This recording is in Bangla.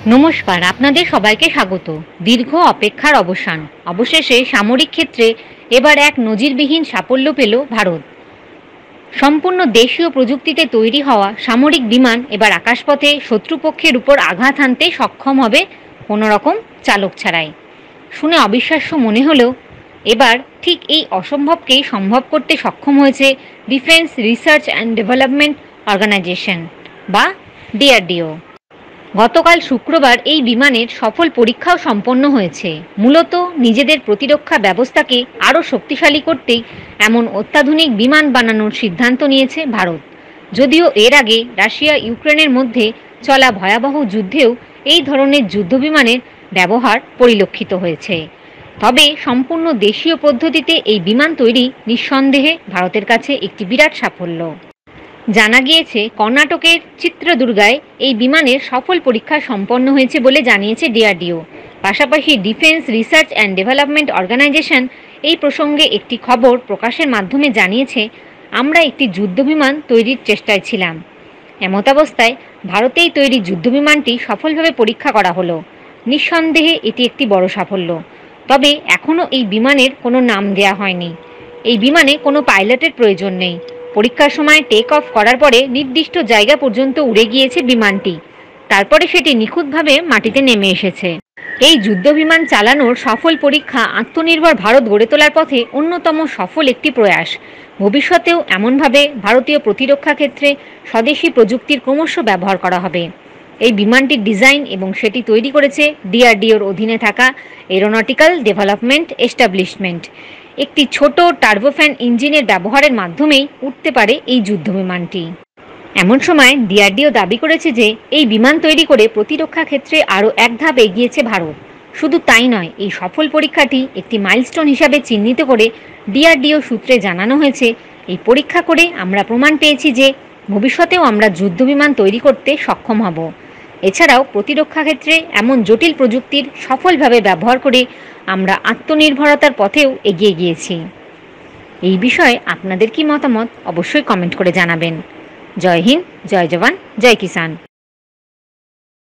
নমস্কার, আপনাদের সবাইকে স্বাগত। দীর্ঘ অপেক্ষার অবসান, অবশেষে সামরিক ক্ষেত্রে এবার এক নজিরবিহীন সাফল্য পেল ভারত। সম্পূর্ণ দেশীয় প্রযুক্তিতে তৈরি হওয়া সামরিক বিমান এবার আকাশপথে শত্রুপক্ষের উপর আঘাত হানতে সক্ষম হবে কোনো রকম চালক ছাড়াই। শুনে অবিশ্বাস্য মনে হলেও এবার ঠিক এই অসম্ভবকেই সম্ভব করতে সক্ষম হয়েছে defence research and development organisation বা ডিআরডিও। গতকাল শুক্রবার এই বিমানের সফল পরীক্ষাও সম্পন্ন হয়েছে। মূলত নিজেদের প্রতিরক্ষা ব্যবস্থাকে আরও শক্তিশালী করতেই এমন অত্যাধুনিক বিমান বানানোর সিদ্ধান্ত নিয়েছে ভারত। যদিও এর আগে রাশিয়া ইউক্রেনের মধ্যে চলা ভয়াবহ যুদ্ধেও এই ধরনের যুদ্ধবিমানের ব্যবহার পরিলক্ষিত হয়েছে। তবে সম্পূর্ণ দেশীয় পদ্ধতিতে এই বিমান তৈরি নিঃসন্দেহে ভারতের কাছে একটি বিরাট সাফল্য। জানা গিয়েছে কর্ণাটকের চিত্রদুর্গায় এই বিমানের সফল পরীক্ষা সম্পন্ন হয়েছে বলে জানিয়েছে ডিআরডিও। পাশাপাশি defence research and development organisation এই প্রসঙ্গে একটি খবর প্রকাশের মাধ্যমে জানিয়েছে, আমরা একটি যুদ্ধবিমান তৈরির চেষ্টায় ছিলাম। এমতাবস্থায় ভারতেই তৈরি যুদ্ধবিমানটি সফলভাবে পরীক্ষা করা হলো। নিঃসন্দেহে এটি একটি বড় সাফল্য। তবে এখনও এই বিমানের কোনো নাম দেয়া হয়নি। এই বিমানে কোনো পাইলটের প্রয়োজন নেই। পরীক্ষার সময় টেক অফ করার পরে নির্দিষ্ট জায়গা পর্যন্ত উড়ে গিয়েছে বিমানটি, তারপরে সেটি নিখুঁতভাবে মাটিতে নেমে এসেছে। এই যুদ্ধবিমান চালানোর সফল পরীক্ষা আত্মনির্ভর ভারত গড়ে তোলার পথে অন্যতম সফল একটি প্রয়াস। ভবিষ্যতেও এমনভাবে ভারতীয় প্রতিরক্ষা ক্ষেত্রে স্বদেশি প্রযুক্তির ক্রমশ ব্যবহার করা হবে। এই বিমানটির ডিজাইন এবং সেটি তৈরি করেছে ডিআরডিওর অধীনে থাকা এরোনটিক্যাল ডেভেলপমেন্ট এস্টাবলিশমেন্ট। একটি ছোট টার্বোফ্যান ইঞ্জিনের ব্যবহারের মাধ্যমেই উঠতে পারে এই যুদ্ধবিমানটি। এমন সময় ডিআরডিও দাবি করেছে যে এই বিমান তৈরি করে প্রতিরক্ষা ক্ষেত্রে আরও এক ধাপ এগিয়েছে ভারত। শুধু তাই নয়, এই সফল পরীক্ষাটি একটি মাইলস্টোন হিসাবে চিহ্নিত করে ডিআরডিও সূত্রে জানানো হয়েছে, এই পরীক্ষা করে আমরা প্রমাণ পেয়েছি যে ভবিষ্যতেও আমরা যুদ্ধবিমান তৈরি করতে সক্ষম হব। এছাড়াও প্রতিরক্ষা ক্ষেত্রে এমন জটিল প্রযুক্তির সফলভাবে ব্যবহার করে আমরা আত্মনির্ভরতার পথেও এগিয়ে গিয়েছি। এই বিষয়ে আপনাদের কি মতামত অবশ্যই কমেন্ট করে জানাবেন। জয় হিন্দ, জয় জওয়ান, জয় কিষাণ।